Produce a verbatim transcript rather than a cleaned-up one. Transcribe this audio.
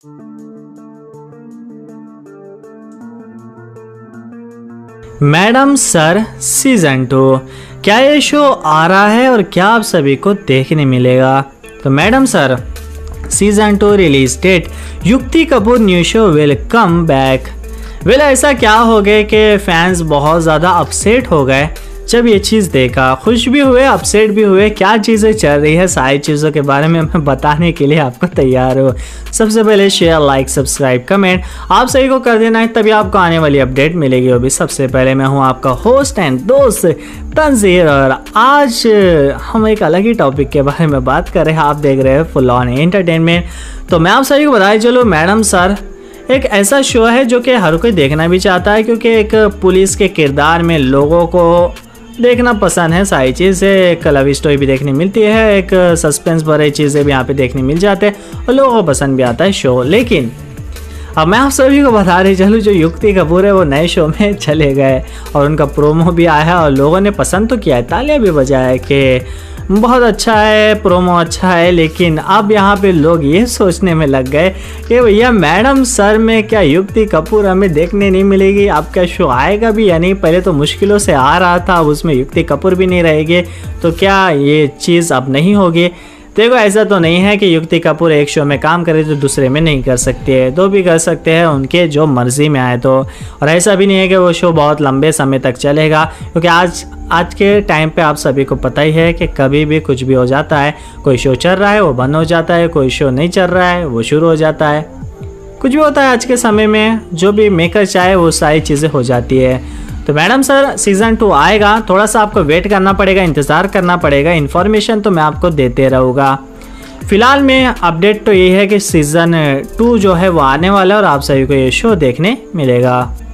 Madam sir season to, क्या ये show आ रहा है और क्या आप सभी को देखने मिलेगा? तो madam sir season two release date, Yukti Kapoor new show will come back. Well ऐसा क्या हो गया कि फैंस बहुत ज़्यादा अपसेट हो गए जब ये चीज़ देखा। खुश भी हुए, अपसेट भी हुए, क्या चीज़ें चल रही है सारी चीज़ों के बारे में मैं बताने के लिए आपको तैयार हूँ। सबसे पहले शेयर, लाइक, सब्सक्राइब, कमेंट आप सभी को कर देना है, तभी आपको आने वाली अपडेट मिलेगी। वो भी सबसे पहले मैं हूँ आपका होस्ट एंड दोस्त तंजीर, और आज हम एक अलग ही टॉपिक के बारे में बात कर रहे हैं। आप देख रहे हैं फुल ऑन एंटरटेनमेंट। तो मैं आप सभी को बताया चलो, मैडम सर एक ऐसा शो है जो कि हर कोई देखना भी चाहता है, क्योंकि एक पुलिस के किरदार में लोगों को देखना पसंद है। सारी चीज़ें, एक लव स्टोरी भी देखने मिलती है, एक सस्पेंस भरे चीज़ें भी यहाँ पे देखने मिल जाते हैं और लोगों को पसंद भी आता है शो। लेकिन अब मैं आप सभी को बता रही चलूँ, जो युक्ति कपूर है वो नए शो में चले गए और उनका प्रोमो भी आया है और लोगों ने पसंद तो किया है, तालियां भी बजाया है कि बहुत अच्छा है, प्रोमो अच्छा है। लेकिन अब यहाँ पे लोग ये सोचने में लग गए कि भैया मैडम सर में क्या युक्ति कपूर हमें देखने नहीं मिलेगी? आपका शो आएगा भी या नहीं? पहले तो मुश्किलों से आ रहा था, अब उसमें युक्ति कपूर भी नहीं रहेगी, तो क्या ये चीज़ अब नहीं होगी? देखो ऐसा तो नहीं है कि युक्ति कपूर एक शो में काम करे तो दूसरे में नहीं कर सकती है, दो भी कर सकते हैं, उनके जो मर्जी में आए तो। और ऐसा भी नहीं है कि वो शो बहुत लंबे समय तक चलेगा, क्योंकि आज आज के टाइम पे आप सभी को पता ही है कि कभी भी कुछ भी हो जाता है। कोई शो चल रहा है वो बंद हो जाता है, कोई शो नहीं चल रहा है वो शुरू हो जाता है, कुछ भी होता है आज के समय में। जो भी मेकर चाहे वो सारी चीज़ें हो जाती है। तो मैडम सर सीज़न टू आएगा, थोड़ा सा आपको वेट करना पड़ेगा, इंतज़ार करना पड़ेगा। इन्फॉर्मेशन तो मैं आपको देते रहूँगा। फिलहाल में अपडेट तो ये है कि सीज़न टू जो है वो आने वाला है और आप सभी को ये शो देखने मिलेगा।